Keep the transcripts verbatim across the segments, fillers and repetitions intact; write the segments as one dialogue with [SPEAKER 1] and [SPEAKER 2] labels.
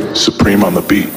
[SPEAKER 1] Supreme on the beat.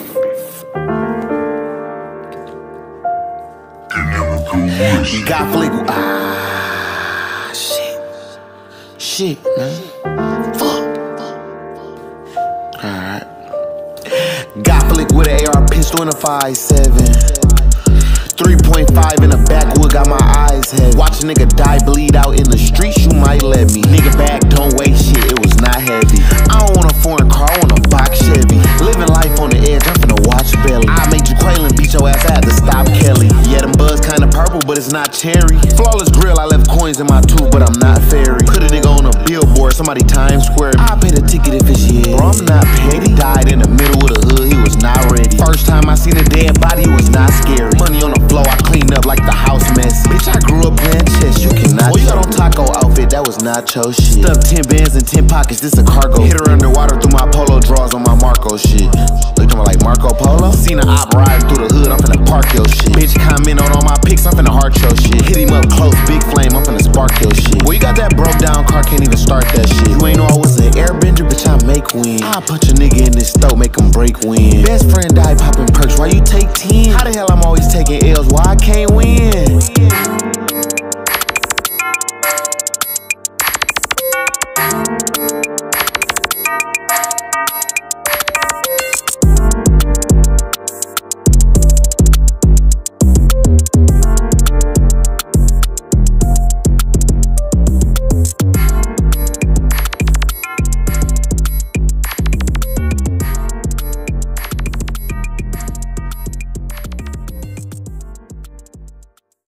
[SPEAKER 2] Got flick. Ah, shit. Shit, man. Fuck. Alright. Got flick with an A R pistol and a five seven. three point five in the backwood, got my eyes heavy. Watch a nigga die, bleed out in the streets, you might let me. Nigga back, don't weigh shit, it was not heavy. I don't want a foreign car, I want a box Chevy. Living life on the edge, I'm finna watch Belly. I made you quail and beat your ass, I had to stop Kelly. Yeah, them buds kinda purple, but it's not cherry. Flawless grill, I left coins in my tooth, but I'm not fairy. Put a nigga on a billboard, somebody Times Square. I pay the ticket if it's yeah. Bro, I'm not petty. Died in the middle of the hood, he was not ready. First time I seen a dead body, it was not scary. Money on the floor, I cleaned up like the house messy. Bitch, I grew up playing chess, you cannot. Boy, you got on taco outfit, that was not your shit. Stuffed ten bands and ten pockets, this a cargo. Hit her underwater through my polo drawers on my Marco shit. Look to me like Marco Polo. Seen an op riding through the hood, I'm finna park your shit. Bitch, comment on all my pics, I'm finna heart your shit. Hit him up close, big flame, I'm finna spark your shit. Boy, you got that broke down car, can't even start that shit. You ain't know I was an airbender, bitch, I make wind. I punch a nigga in this throat, make him break wind. Best friend died popping perks, why you take ten? How the hell I'm always taking L's, why I can't win?